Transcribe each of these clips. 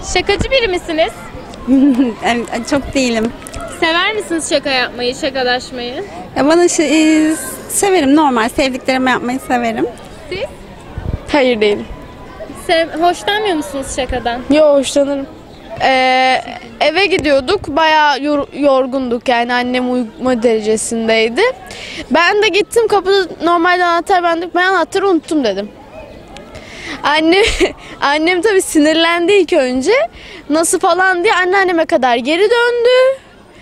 Şakacı biri misiniz? Çok değilim. Sever misiniz şaka yapmayı, şakalaşmayı? Bana severim, normal sevdiklerimi yapmayı severim. Siz? Hayır değilim. Hoşlanmıyor musunuz şakadan? Yo, hoşlanırım. Eve gidiyorduk. Bayağı yorgunduk, yani annem uyuma derecesindeydi. Ben de gittim, kapıda normalde anahtar bende. Ben anahtarı unuttum dedim. Annem tabii sinirlendi ilk önce. Nasıl falan diye anneanneme kadar geri döndü.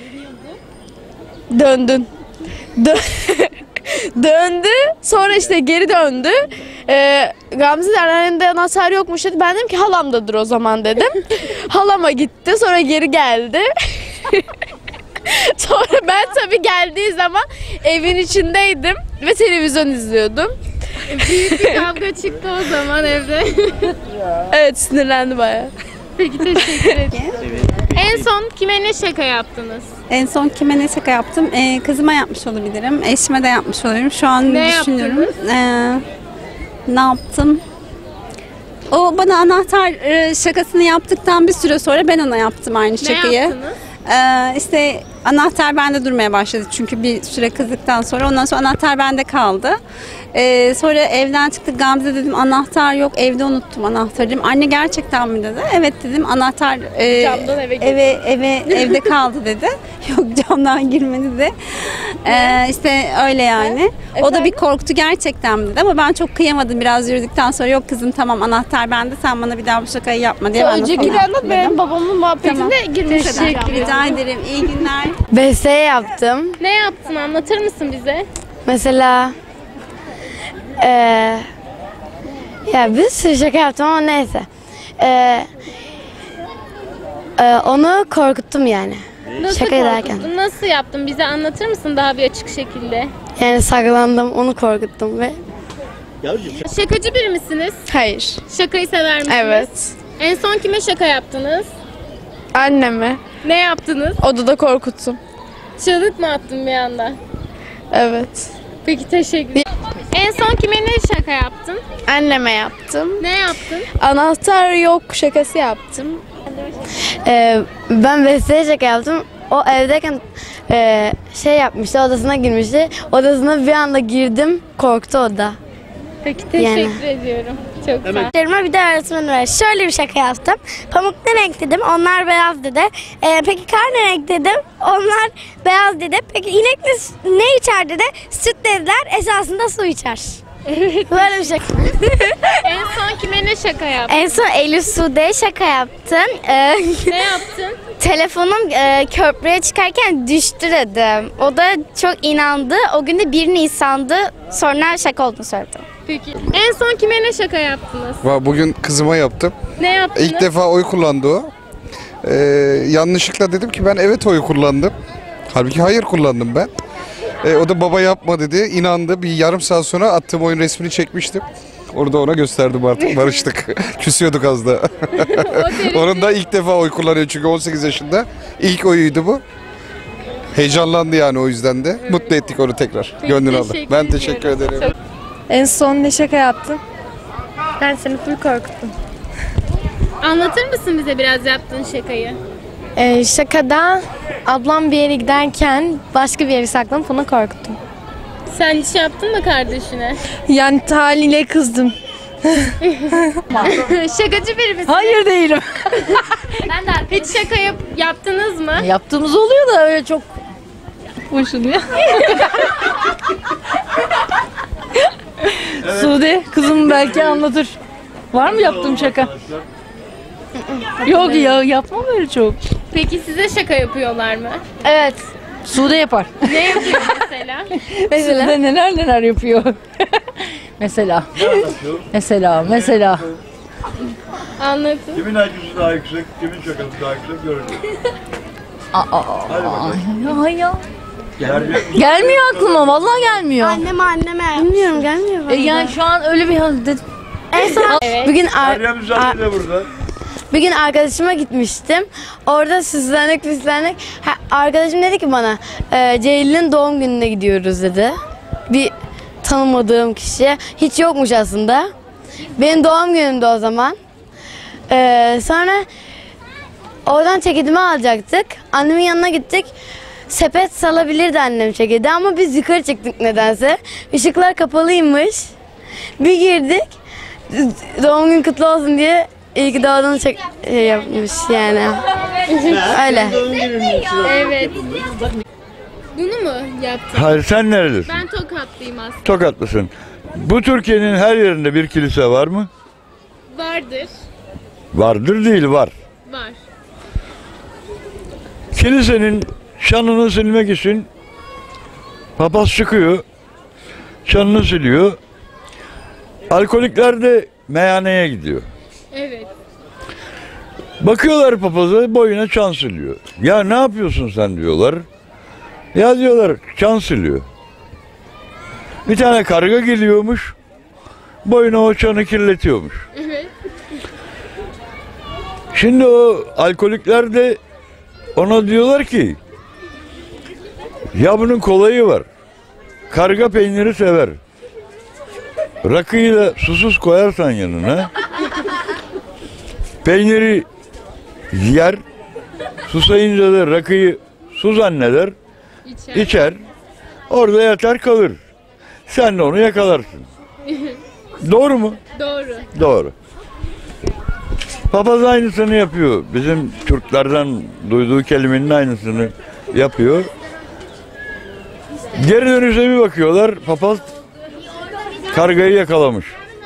Döndü. Sonra işte geri döndü. Gamze de anneannemde anahtar yokmuş dedi. Ben dedim ki halamdadır o zaman dedim. Halama gitti. Sonra geri geldi. Sonra ben tabii geldiği zaman evin içindeydim ve televizyon izliyordum. Büyük bir kavga çıktı o zaman evde. Evet, sinirlendi bayağı. Peki, teşekkür ederim. En son kime ne şaka yaptınız? En son kime ne şaka yaptım? Kızıma yapmış olabilirim. Eşime de yapmış olabilirim. Şu an Ne düşünüyorum. Ne yaptım? O bana anahtar şakasını yaptıktan bir süre sonra ben ona yaptım aynı şakayı. Ne yaptınız? İşte anahtar bende durmaya başladı çünkü bir süre kızdıktan sonra. Ondan sonra anahtar bende kaldı. Sonra evden çıktık, Gamze dedim anahtar yok, evde unuttum anahtarı dedim. Anne gerçekten mi dedi. Evet dedim, anahtar Camdan evde kaldı dedi. Yok, camdan girmedi de. İşte öyle yani. O da bir korktu, gerçekten mi dedi ama ben çok kıyamadım, biraz yürüdükten sonra yok kızım tamam anahtar bende, sen bana bir daha bu şakayı yapma diye ben de Önceki falan anlat, benim babamın muhabbetinde girmiş. Rica ederim. İyi günler. Beste yaptım. Ne yaptın, anlatır mısın bize? Mesela ya bir sürü şaka yaptım ama neyse. Onu korkuttum yani. Nasıl Şaka ederken. korkuttun? Nasıl yaptın? Bize anlatır mısın daha bir açık şekilde? Yani saklandım, onu korkuttum ve Şakacı biri misiniz? Hayır. Şakayı sever misiniz? Evet. En son kime şaka yaptınız? Anneme. Ne yaptınız? Odada korkuttum. Çığlık mı attın bir anda? Evet. Peki, teşekkür ederim. En son kime ne şaka yaptın? Anneme yaptım. Ne yaptın? Anahtar yok şakası yaptım. ben Beste'ye şaka yaptım. O evdeyken şey yapmıştı, odasına girmişti. Odasına bir anda girdim, korktu o da. Peki, teşekkür ediyorum. Çok sağ ol. Bir de öğretmenim var. Şöyle bir şaka yaptım. Pamuk ne renk dedim. Onlar beyaz dedi. Peki kar ne renk dedim. Onlar beyaz dedi. Peki inek ne içer dedi. Süt dediler. Esasında su içer. Evet. Böyle bir şaka. En son kime ne şaka yaptın? En son Elif Sude'ye şaka yaptım. Ne yaptın? Telefonum köprüye çıkarken düştü dedim. O da çok inandı. O gün de 1 Nisan'dı. Sonra şaka olduğunu söyledim. Peki. En son kime ne şaka yaptınız? Bugün kızıma yaptım. Ne yaptınız? İlk defa oy kullandı o. Yanlışlıkla dedim ki ben evet oyu kullandım. Halbuki hayır kullandım ben. O da baba yapma dedi. İnandı. Bir yarım saat sonra attığım oyun resmini çekmiştim. Orada ona gösterdim artık. Barıştık. Küsüyorduk az da. Onun da ilk defa oy kullanıyor çünkü 18 yaşında. İlk oyuydu bu. Heyecanlandı yani, o yüzden de. Mutlu ettik onu tekrar. Gönlünü aldı. Ben teşekkür ederim. En son ne şaka yaptım? Ben seni full korkuttum. Anlatır mısın bize biraz yaptığın şakayı? Şakada ablam bir yere giderken başka bir yere saklanıp onu korkuttum. Sen hiç yaptın mı kardeşine? Yani haliyle kızdım. Şakacı biri misin? Hayır değilim. Hiç şaka yaptınız mı? Yaptığımız oluyor da öyle çok hoşlanıyor. Sude kızım belki anlatır. Var mı yaptığım şaka? Yok ya, yapmam öyle çok. Peki size şaka yapıyorlar mı? Evet. Sude yapar. Ne yapıyor mesela? Sude neler yapıyor. mesela. mesela. Anlatın. Kimin IQ'su daha yüksek, kimin şakası daha yüksek göreceğiz. Hadi bakalım. Ya. Gelmiyor aklıma, vallahi gelmiyor. Anneme. Bilmiyorum, gelmiyor bana. Yani şu an öyle bir halde. Evet. Bugün Meryem Müsaade de burada. bir gün arkadaşıma gitmiştim. Orada süslendik. Arkadaşım dedi ki bana Ceylin'in doğum gününe gidiyoruz dedi. Bir tanımadığım kişi. Hiç yokmuş aslında. Benim doğum günümde o zaman. Sonra Oradan ceketimi alacaktık. Annemin yanına gittik. Sepet salabilirdi annem ceketi ama biz yukarı çıktık nedense. Işıklar kapalıymış. Bir girdik. Doğum gün kutlu olsun diye iyi ki doğdun şey yapmış yani. Öyle. Evet. Bunu mu yaptın? Hayır, sen nerelisin? Ben Tokatlıyım aslında. Tokatlısın. Bu Türkiye'nin her yerinde bir kilise var mı? Vardır. Vardır değil, var. Var. Kilisenin şanını silmek için papaz çıkıyor, şanını siliyor. Alkolikler de meyhaneye gidiyor. Evet. Bakıyorlar papaza, boyuna çan siliyor. Ya ne yapıyorsun sen diyorlar. Ya diyorlar, çan siliyor. Bir tane karga geliyormuş, boyuna o çanı kirletiyormuş. Evet. Şimdi o alkolikler de ona diyorlar ki, ya bunun kolayı var. Karga peyniri sever. Rakıyı da susuz koyarsan yanına, peyniri yer, susayınca da rakıyı su zanneder, içer, orada yatar kalır. Sen de onu yakalarsın. Doğru mu? Doğru. Doğru. Papaz aynısını yapıyor. Bizim Türklerden duyduğu kelimenin aynısını yapıyor. Geri dönüşe bir bakıyorlar, papaz kargayı yakalamış.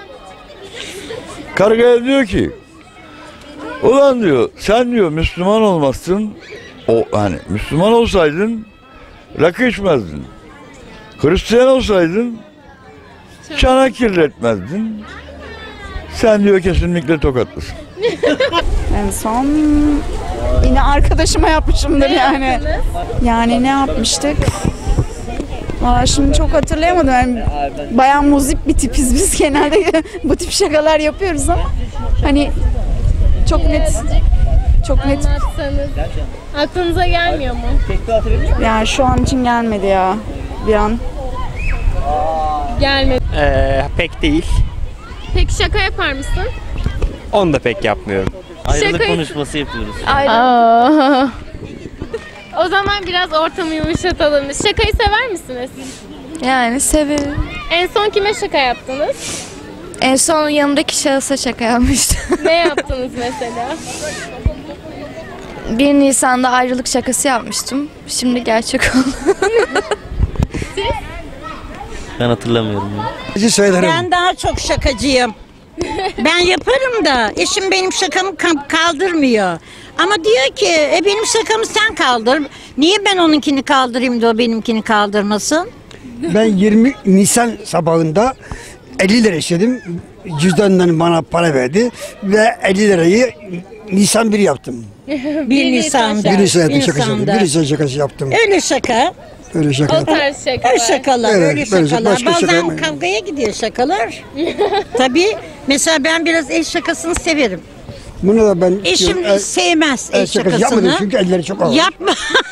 Kargaya diyor ki, ulan diyor, sen diyor Müslüman olmazsın, hani Müslüman olsaydın rakı içmezdin. Hristiyan olsaydın çana kirletmezdin. Sen diyor kesinlikle Tokatlısın. En son yine arkadaşıma yapmışımdır yani. Yani ne yapmıştık? Valla şimdi çok hatırlayamadım. Yani bayağı muzip bir tipiz biz genelde bu tip şakalar yapıyoruz ama hani çok net Anlatsanız. Aklınıza gelmiyor mu? yani şu an için gelmedi ya bir an. Gelmedi. Pek değil. Peki şaka yapar mısın? Onu da pek yapmıyorum. Ayrılık Şakayı- konuşması yapıyoruz. O zaman biraz ortamı yumuşatalım. Şakayı sever misiniz? Yani severim. En son kime şaka yaptınız? En son yanımdaki şahısa şaka yapmıştım. Ne yaptınız mesela? 1 Nisan'da ayrılık şakası yapmıştım. Şimdi gerçek oldu. Ben hatırlamıyorum. Ben daha çok şakacıyım. Ben yaparım da eşim benim şakamı kaldırmıyor. Ama diyor ki benim şakamı sen kaldır. Niye ben onunkini kaldırayım da o benimkini kaldırmasın? Ben 20 Nisan sabahında 50 lira istedim. Cüzdanından bana para verdi ve 50 lirayı Nisan 1 yaptım. 1 Nisan'da. 1 Nisan şakası yaptım. 1 Nisan şakası yaptım. Öyle şaka. Öyle şaka. O tarz şakalar. Öyle şakalar, Evet, öyle böyle şakalar. başka şaka Bazen yapmayın. kavgaya gidiyor şakalar. Tabii. Mesela ben biraz el şakasını severim. Bunu da ben Eşim sevmez el şakası yapmadım şakasını. çünkü elleri çok ağır. Yapma.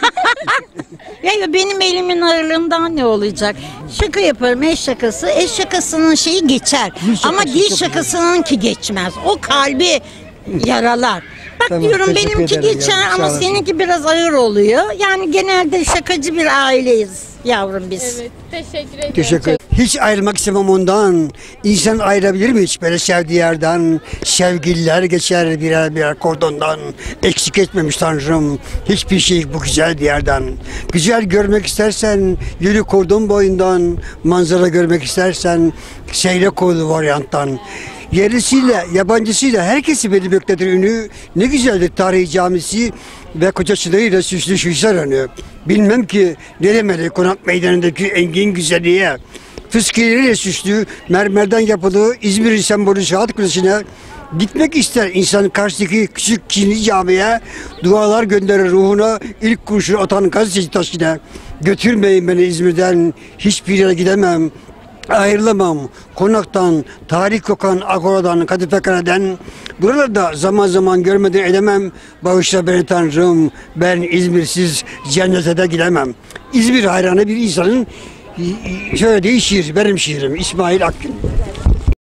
Ya benim elimin ağırlığından ne olacak? Şaka yaparım, el şakası. El şakasının şeyi geçer. Ama dil şakasınınki geçmez. O kalbi yaralar. Bak Tamam, diyorum teşekkür benimki ederim geçer yavrum, ama sağ olasın. seninki biraz ağır oluyor. Yani genelde şakacı bir aileyiz yavrum biz. Evet. Teşekkür ederim. Teşekkür ederim. Hiç ayrılmak istemem ondan. İnsan ayrılabilir mi hiç böyle sevdiği yerden? Sevgililer geçer birer birer kordondan. Eksik etmemiş Tanrım. Hiçbir şey bu güzel bir yerden. Güzel görmek istersen yürü kordon boyundan. Manzara görmek istersen seyle koyulu varyanttan. Yerlisiyle, yabancısıyla herkesi beni bekletir ünü. Ne güzeldir tarihi camisi ve koca çınarıyla süslü şuysar önü. Bilmem ki ne demeli konak meydanındaki engin güzelliğe. Fıskiyeleriyle süslü, mermerden yapılı İzmir sembolü Saat Kulesi'ne gitmek ister insan karşıdaki küçük Çinli camiye. Dualar gönderir ruhuna, ilk kurşunu atan gazeteci taşkine. Götürmeyin beni İzmir'den, hiçbir yere gidemem. Ayrılamam konaktan, tarih kokan agoradan, kadife kaleden. Buralarda zaman zaman görmeden edemem. Bağışla beni Tanrım, ben İzmirsiz cennete de gidemem. İzmir hayranı bir insanın şöyle değil şiir, benim şiirim İsmail Akgün.